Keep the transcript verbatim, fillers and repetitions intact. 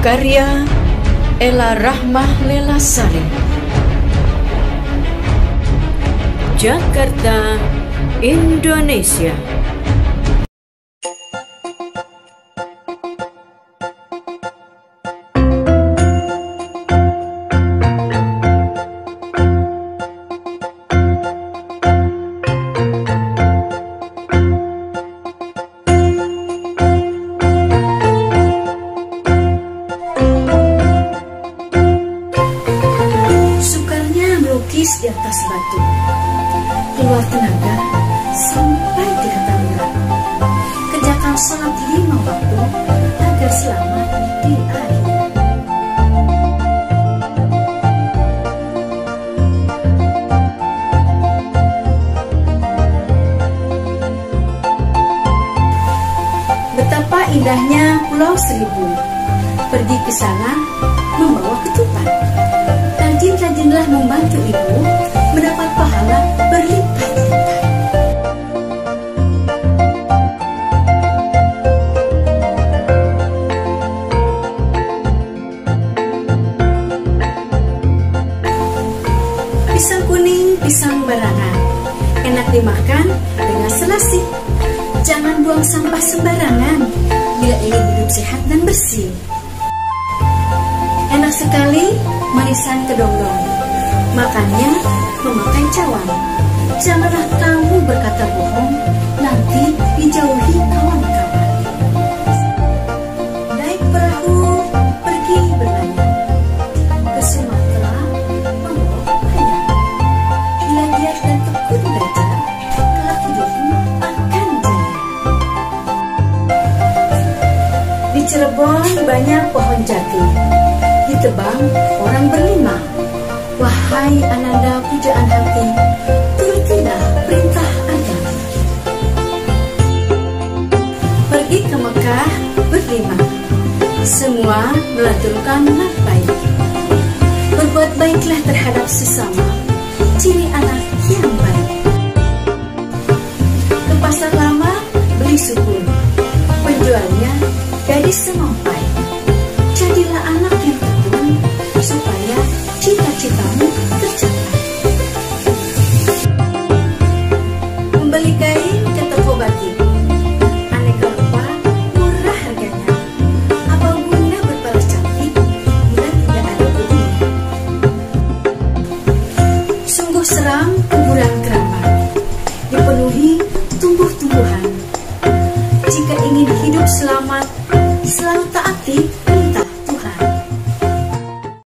Karya Ella Rahmah Lelasari, Jakarta, Indonesia. Di atas batu, keluar tenaga sampai di ketamuran. Kerjakan sholat lima waktu agar selamat di akhir. Betapa indahnya Pulau Seribu. Pergi ke sana membawa ketupat. Rajin-rajinlah membantu ibu mendapat pahala berlipat-lipat. Pisang kuning, pisang barangan, enak dimakan dengan selasih. Jangan buang sampah sembarangan bila ingin hidup sehat dan bersih. Enak sekali manisan kedondong, makannya memakai cawan. Janganlah kamu berkata bohong, nanti dijauhi kawan-kawan. Naik perahu pergi berlayar ke Sumatera membawa payah. Bila giat dan tekun belajar, kelak hidupmu akan jaya. Di Cirebon banyak pohon jati, ditebang orang berlima. Wahai ananda pujaan hati, turutilah perintah agama. Pergi ke Mekah berlima, semua melanturkan labbaik. Berbuat baiklah terhadap sesama, ciri anak yang baik. Ke pasar lama beli sukun, penjualnya gadis semampai. Jadilah anak yang tekun supaya cita-citamu